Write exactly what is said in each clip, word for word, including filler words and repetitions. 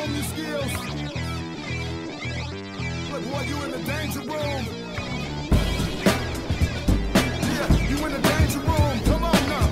Hone your skills. Look, boy, you in the danger room. Yeah, you in the danger room. Come on now.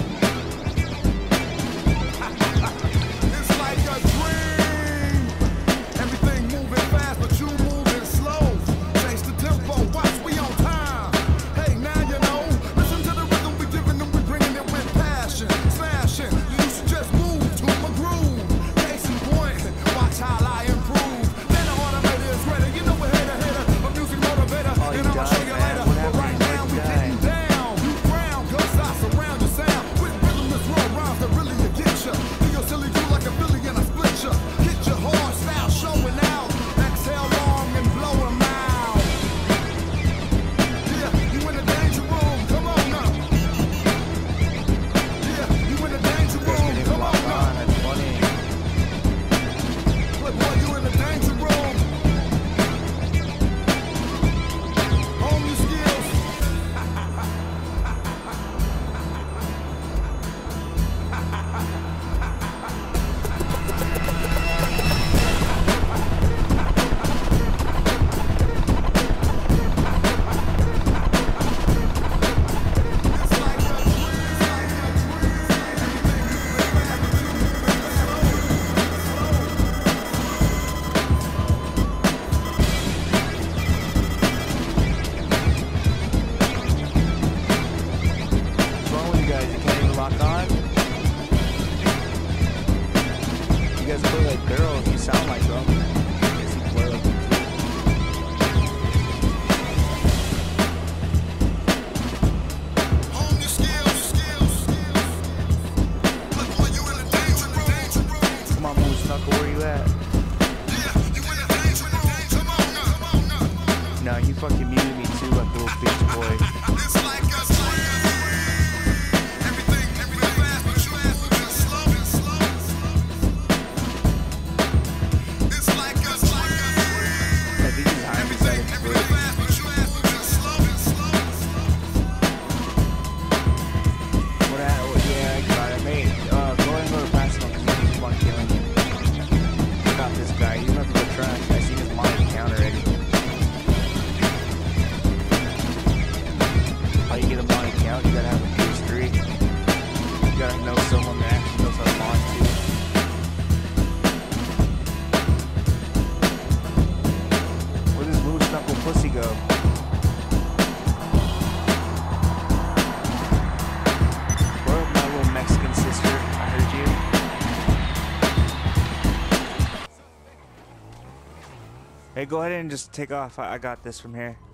It's like a dream. Everything moving fast, but you moving slow. Change the tempo, watch, we on time. Hey, now you know. Listen to the rhythm we giving them, we bringing it with passion. Smashing, you should just move to my groove. Case in point, watch how I improve. Then the automator is ready, you know we're hitter, hitter. A music motivator, oh, and I'ma show you later. But right now we getting down. You ground, cause I surround your sound. With rhythmless raw rhymes that really will get ya. Do your silly do like a Billy and I split ya. Hit your hard style showing out. Exhale long and blow 'em out. Yeah, you in the danger room, come on now. Yeah, you in the danger room, come on now. That's funny. Look, boy, you in the danger room. Hone your skills. It's like a dream, it's like a dream. Everything moving fast, but you moving What's wrong with you guys? You can't even lock on? You guys play like girls. You sound like them. I guess you play like them too. Hone your skills, skills, skills. Look, boy, you in the danger room. Come on, Moose Knuckle, where you at? Yeah, you in the danger room. Come on now, come on now. No, you fucking muted me too, like a little bitch boy. It's like a dream. Everything, everything fast, but you moving slow, slow. It's like a dream. I think he's hiding Everything, inside his everything foot. fast, but you moving slow, slow. What happened? Oh, yeah, I got it. Mate, uh, go ahead and go to Pascal because he keeps on killing you. I got this guy. He's nothing but trash. I seen his mind count already. How you get a mod account? You gotta have a P S three. You gotta know someone that actually knows how to mod too. Where does Moose Knuckle Pussy go? Where my little Mexican sister? I heard you. Hey, go ahead and just take off. I, I got this from here.